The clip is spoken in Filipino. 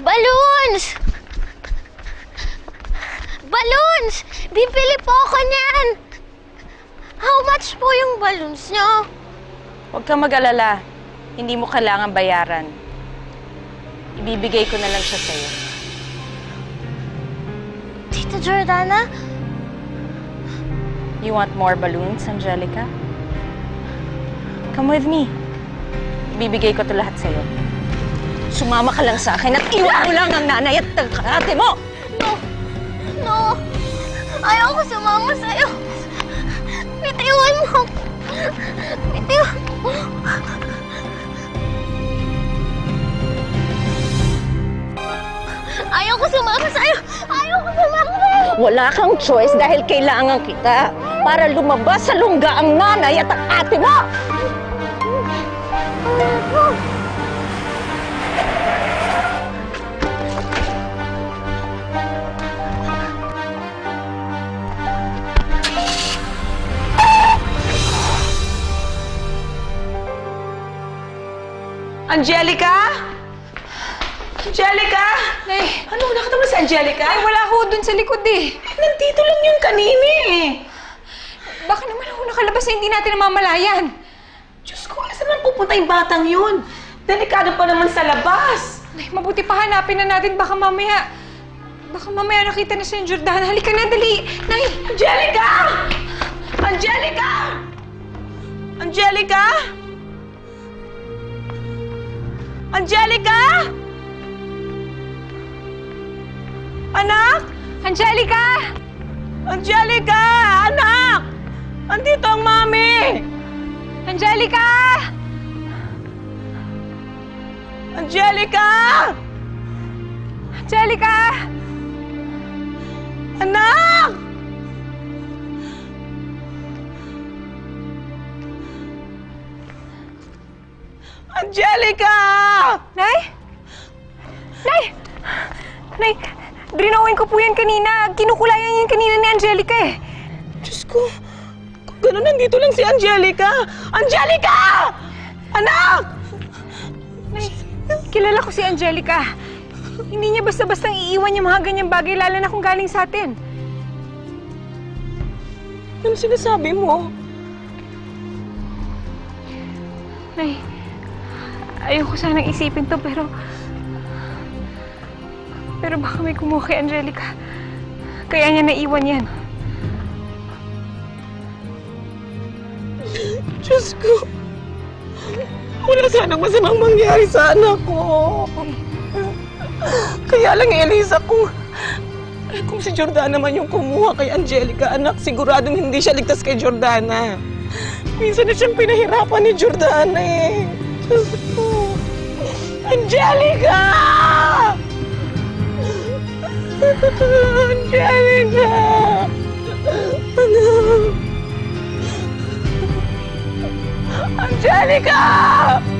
Balloons! Balloons! Bibili po ako niyan! How much po yung balloons nyo? Huwag kang mag-alala. Hindi mo kailangan bayaran. Ibibigay ko na lang siya sa'yo. Tita Jordana? You want more balloons, Angelica? Come with me. Ibibigay ko to lahat sa'yo. Sumama ka lang sa akin at iwan mo lang ang nanay at ate mo! No! No! Ayaw ko sumama sa'yo. Bitiwan mo. Bitiwan mo. Ayaw ko sumama sa'yo. Ayaw ko sumama sa'yo. Wala kang choice dahil kailangan kita para lumabas sa lungga ang nanay at ang ate mo! Angelica? Angelica? Nay! Ano? Nakita mo si Angelica? Ay, wala ako dun sa likod eh. Nandito lang yun kanina eh. Baka naman ako nakalabas na hindi natin namamalayan. Diyos ko, saan man pupunta yung batang yun? Delikado pa naman sa labas. Nay, mabuti pa hanapin na natin. Baka mamaya nakita na siya yung Jordana. Halika na, dali. Nay! Angelica! Angelica! Angelica? Angelica? Anak? Angelica! Angelica! Anak! Andito ang mami! Angelica! Angelica! Angelica! Anak! Angelica! Nay? Nay! Nay, drinawin ko po yan kanina. Kinukulayan yan kanina ni Angelica eh. Diyos ko, kung gano'n nandito lang si Angelica! Angelica! Anak! Nay, kilala ko si Angelica. Hindi niya basta-bastang iiwan yung mga ganyang bagay, lalo na kung galing sa atin. Ano sinasabi mo? Nay, ayoko sanang isipin to, pero baka may kumuha kay Angelica. Kaya niya naiwan yan. Diyos ko, wala sanang masamang mangyari sa anak ko. Kaya lang, Elisa, kung si Jordana man yung kumuha kay Angelica, anak, siguradong hindi siya ligtas kay Jordana. Minsan na siyang pinahirapan ni Jordana eh. Diyos ko. Angelica! Angelica! Anak! Angelica!